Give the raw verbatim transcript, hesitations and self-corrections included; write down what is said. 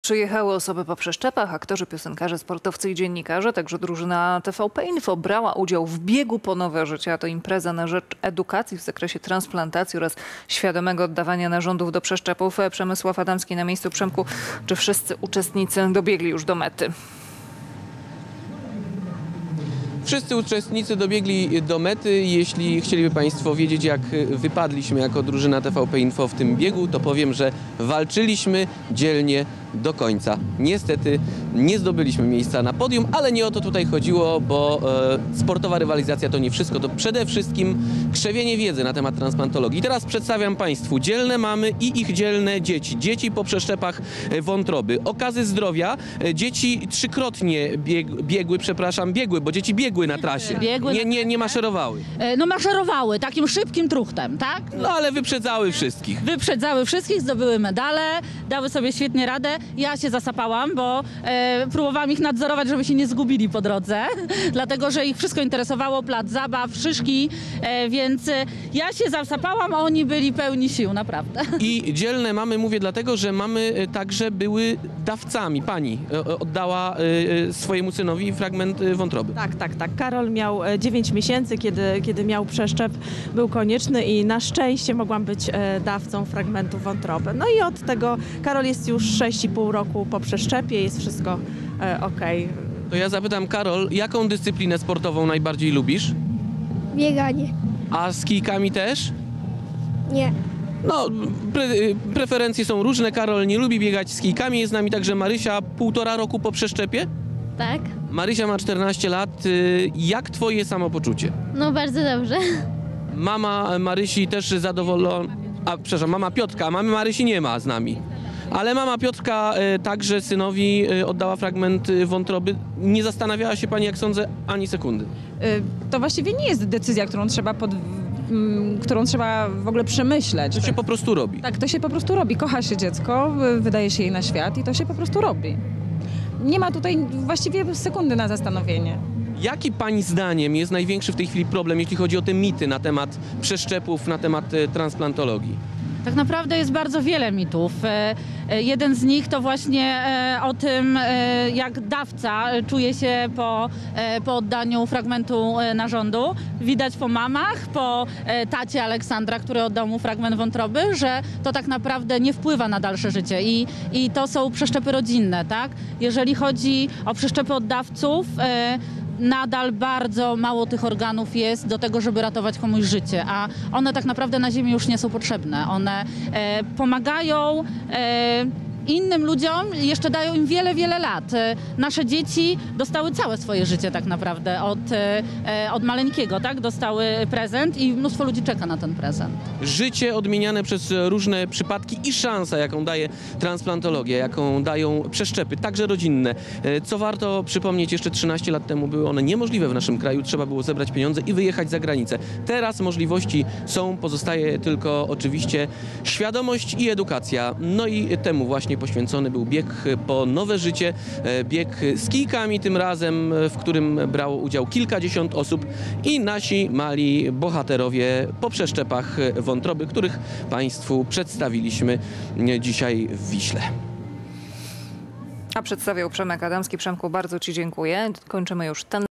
Przyjechały osoby po przeszczepach, aktorzy, piosenkarze, sportowcy i dziennikarze. Także drużyna T V P Info brała udział w biegu po nowe życie. A to impreza na rzecz edukacji w zakresie transplantacji oraz świadomego oddawania narządów do przeszczepów. Przemysław Adamski na miejscu. Przemku, czy wszyscy uczestnicy dobiegli już do mety? Wszyscy uczestnicy dobiegli do mety. Jeśli chcieliby Państwo wiedzieć, jak wypadliśmy jako drużyna T V P Info w tym biegu, to powiem, że walczyliśmy dzielnie do końca. Niestety nie zdobyliśmy miejsca na podium, ale nie o to tutaj chodziło, bo e, sportowa rywalizacja to nie wszystko. To przede wszystkim krzewienie wiedzy na temat transplantologii. Teraz przedstawiam Państwu dzielne mamy i ich dzielne dzieci. Dzieci po przeszczepach wątroby. Okazy zdrowia. Dzieci trzykrotnie bieg, biegły, przepraszam, biegły, bo dzieci biegły na trasie. Biegły nie, nie, nie maszerowały. No maszerowały takim szybkim truchtem, tak? No ale wyprzedzały wszystkich. Wyprzedzały wszystkich, zdobyły medale, dały sobie świetnie radę. Ja się zasapałam, bo e, próbowałam ich nadzorować, żeby się nie zgubili po drodze, dlatego że ich wszystko interesowało, plac zabaw, szyszki, e, więc e, ja się zasapałam, a oni byli pełni sił, naprawdę. I dzielne mamy mówię dlatego, że mamy także były dawcami. Pani e, oddała e, swojemu synowi fragment wątroby. Tak, tak, tak. Karol miał dziewięć miesięcy, kiedy, kiedy miał przeszczep, był konieczny i na szczęście mogłam być e, dawcą fragmentu wątroby. No i od tego Karol jest już sześć i pół roku po przeszczepie, jest wszystko e, okej. To ja zapytam, Karol, jaką dyscyplinę sportową najbardziej lubisz? Bieganie. A z kijkami też? Nie. No, pre, preferencje są różne. Karol nie lubi biegać z kijkami. Jest z nami także Marysia, półtora roku po przeszczepie. Tak? Marysia ma czternaście lat. Jak twoje samopoczucie? No bardzo dobrze. Mama Marysi też zadowolona. A, przepraszam, mama Piotrka. A mamy Marysi nie ma z nami. Ale mama Piotrka e, także synowi e, oddała fragment e, wątroby. Nie zastanawiała się pani, jak sądzę, ani sekundy. To właściwie nie jest decyzja, którą trzeba, pod, m, którą trzeba w ogóle przemyśleć. To się po prostu robi. Tak, to się po prostu robi. Kocha się dziecko, wydaje się jej na świat i to się po prostu robi. Nie ma tutaj właściwie sekundy na zastanowienie. Jaki pani zdaniem jest największy w tej chwili problem, jeśli chodzi o te mity na temat przeszczepów, na temat e, transplantologii? Tak naprawdę jest bardzo wiele mitów. Jeden z nich to właśnie o tym, jak dawca czuje się po, po oddaniu fragmentu narządu. Widać po mamach, po tacie Aleksandra, który oddał mu fragment wątroby, że to tak naprawdę nie wpływa na dalsze życie. I, i to są przeszczepy rodzinne, tak? Jeżeli chodzi o przeszczepy oddawców, nadal bardzo mało tych organów jest do tego, żeby ratować komuś życie, a one tak naprawdę na ziemi już nie są potrzebne. One e, pomagają e, innym ludziom, jeszcze dają im wiele, wiele lat. E, nasze dzieci dostały całe swoje życie tak naprawdę od, e, od maleńkiego, tak? Dostały prezent i mnóstwo ludzi czeka na ten prezent. Życie odmieniane przez różne przypadki i szansa, jaką daje transplantologia, jaką dają przeszczepy, także rodzinne. Co warto przypomnieć, jeszcze trzynaście lat temu były one niemożliwe w naszym kraju. Trzeba było zebrać pieniądze i wyjechać za granicę. Teraz możliwości są, pozostaje tylko oczywiście świadomość i edukacja. No i temu właśnie poświęcony był bieg po nowe życie. Bieg z kijkami tym razem, w którym brało udział kilkadziesiąt osób i nasi mali bohaterowie po przeszczepach wątroby, których Państwu przedstawiliśmy dzisiaj w Wiśle. A przedstawiał Przemek Adamski. Przemku, bardzo Ci dziękuję. Kończymy już ten